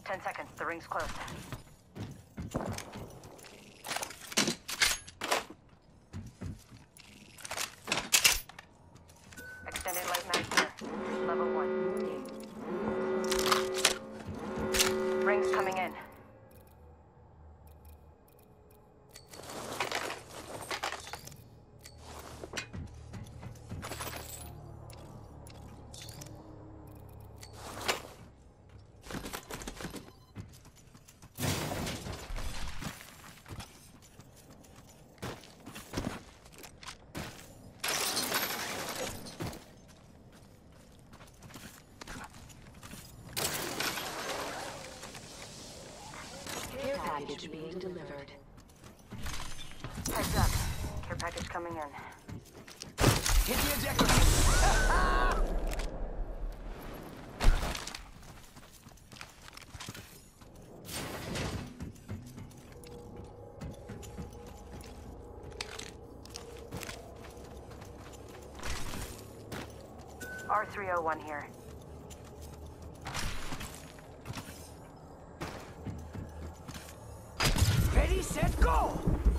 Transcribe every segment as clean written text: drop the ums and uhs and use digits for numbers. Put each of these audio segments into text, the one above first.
10 seconds. The ring's closed. Extended light mag here. Level 1. Ring's coming in. Package being delivered. Heads up. Care package coming in. Hit the ejector. R301 here. Ready, set, go!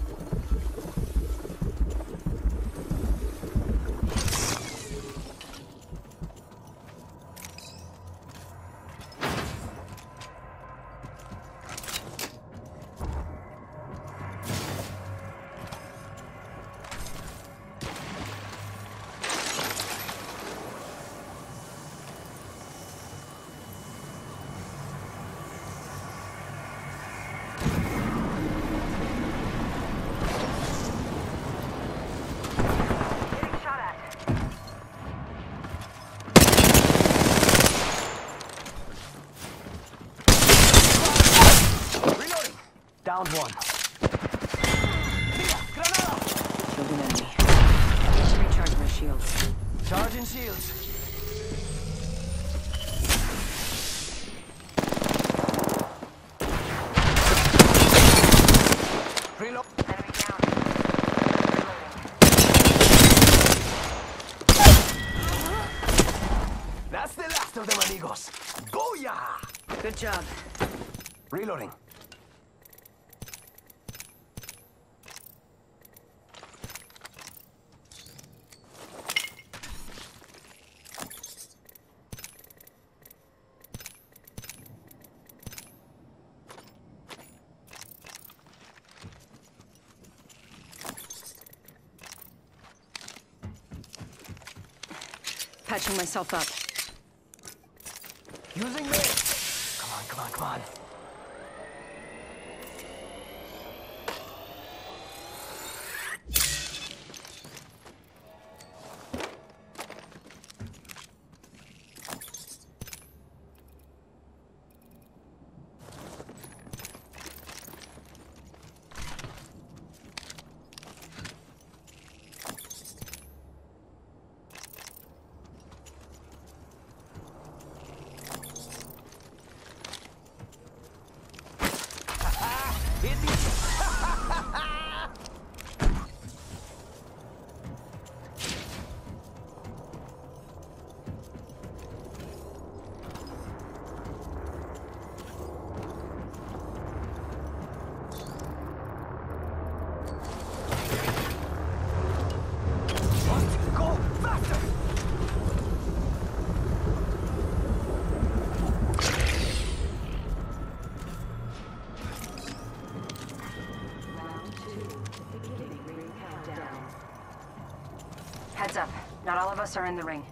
Down one. Granada! Killed an enemy. I need to recharge my shields. Charging shields. Reload. Enemy down. That's the last of them, amigos. Booyah! Good job. Reloading. Patching myself up. Using me. Come on, come on, come on. Heads up. Not all of us are in the ring.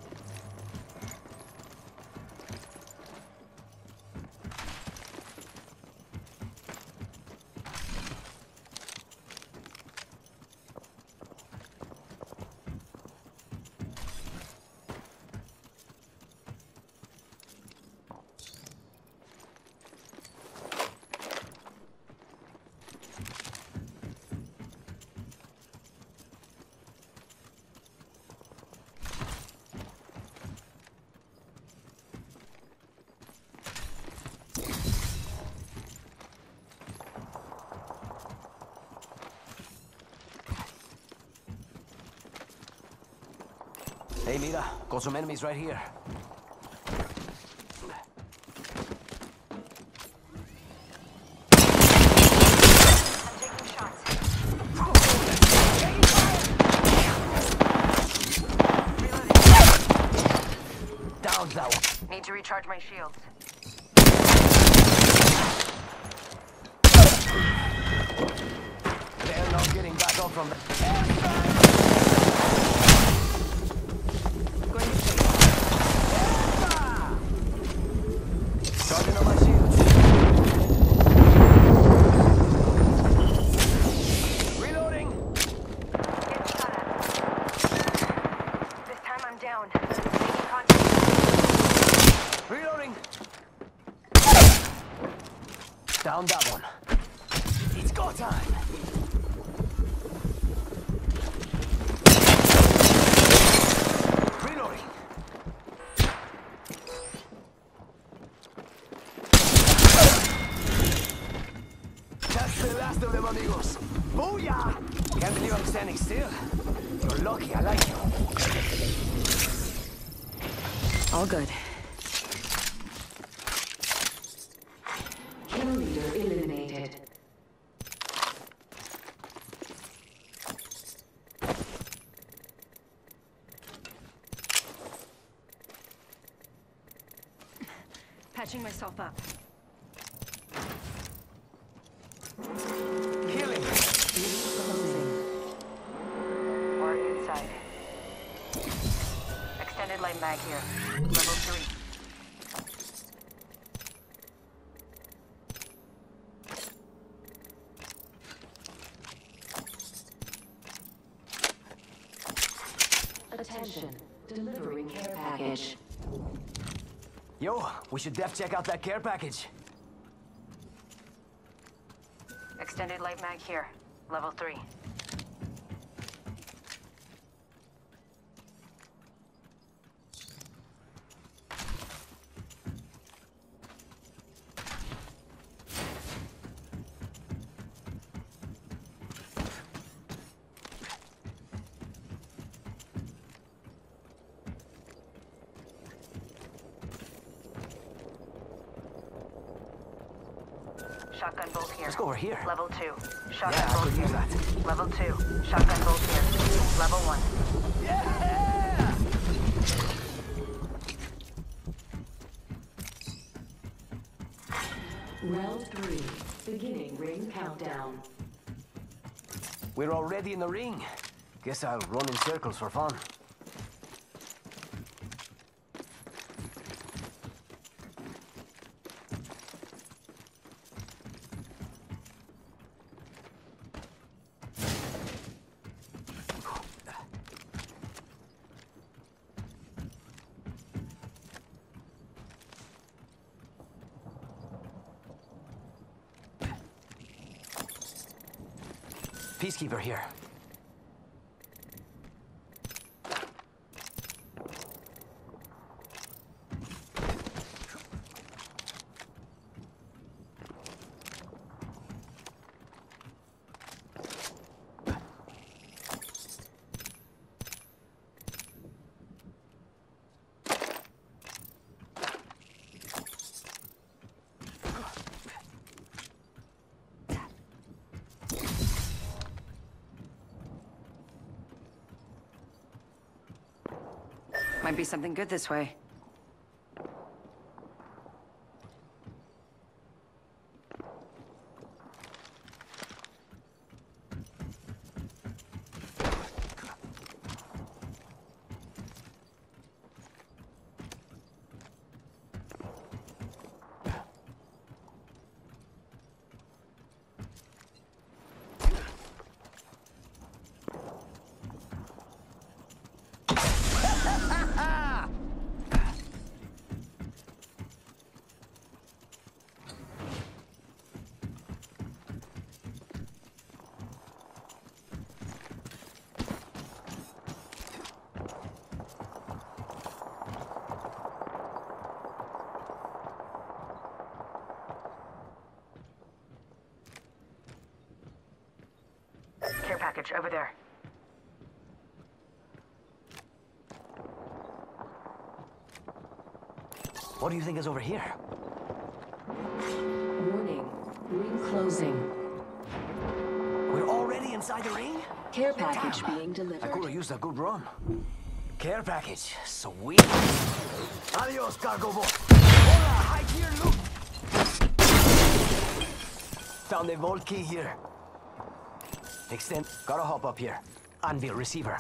Hey, mira, got some enemies right here. Need to recharge my shields. They're not getting back up from the Going to take. charging on my shields. Reloading. Getting shot at. This time I'm down. Making contact. Reloading. Down that one. It's go time. Reloading. That's the last of them, amigos. Booyah! Can't believe I'm standing still. You're lucky, I like you. All good. Kill leader eliminated. Patching myself up. Killing. Or inside. Extended light mag here. Level 3. Attention. Delivering care package. Yo, we should def check out that care package. Extended light mag here. Level 3. Shotgun bolt here. Let's go over here. Level 2. Shotgun Yeah, I bolt could here. use that. Level 2. Shotgun bolt here. Level 1. Yeah! Round 3. Beginning ring countdown. We're already in the ring. Guess I'll run in circles for fun. Peacekeeper here. Might be something good this way. Care package over there. What do you think is over here? Warning. Ring closing. We're already inside the ring? Care package Damn. being I could delivered. have used a good run. Care package. Sweet. Adios, cargo boy. Hola, high gear loot. Found a vault key here. Extend. Gotta hop up here. Anvil receiver.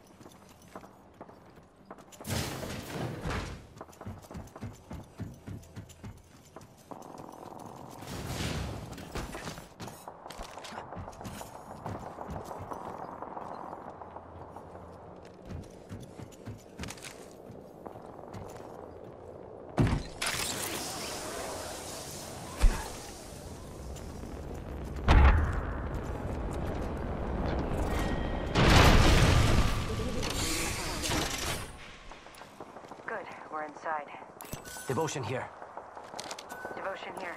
Good, we're inside. Devotion here. Devotion here.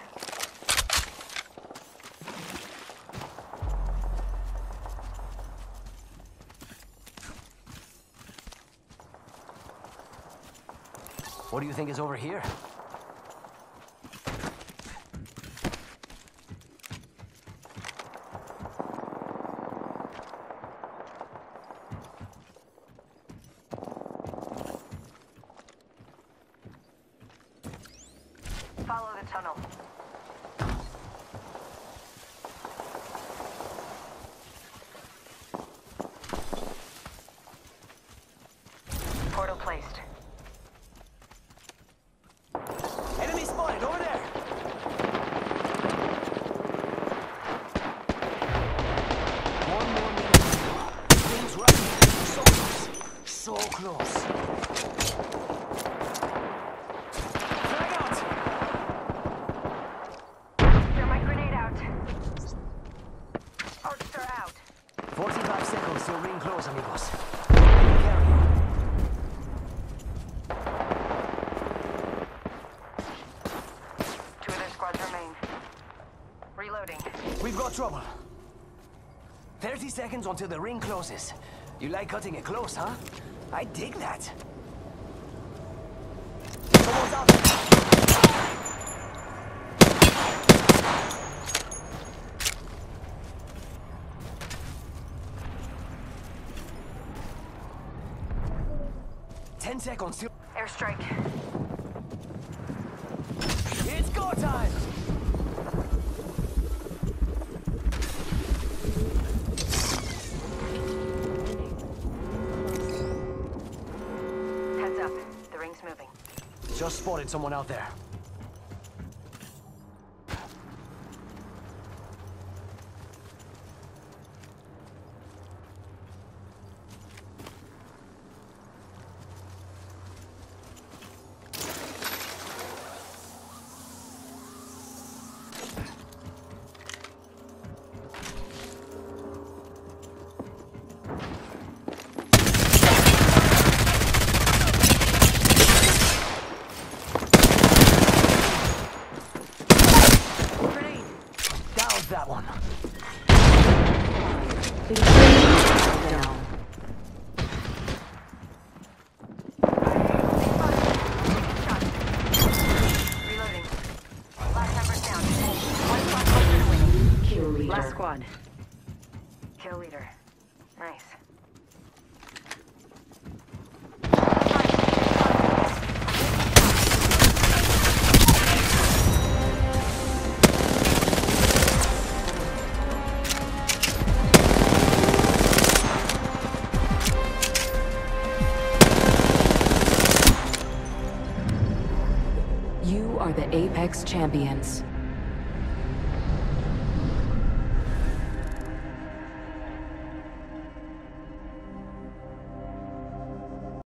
What do you think is over here? Follow the tunnel. Portal placed. Enemy spotted over there. One more minute. Things right. So close. So close. Frag out. Thermite grenade out. Archer out. 45 seconds till ring close, amigos. Carry. Two other squads remain. Reloading. We've got trouble. 30 seconds until the ring closes. You like cutting it close, huh? I dig that. Someone's out there. 10 seconds till... Airstrike. It's go time! Heads up. The ring's moving. Just spotted someone out there. Grenade. Down that one. Down. Reloading. Last number's down. One squad closer to winning. Kill leader. Last squad. Kill leader. Nice. You are the Apex Champions.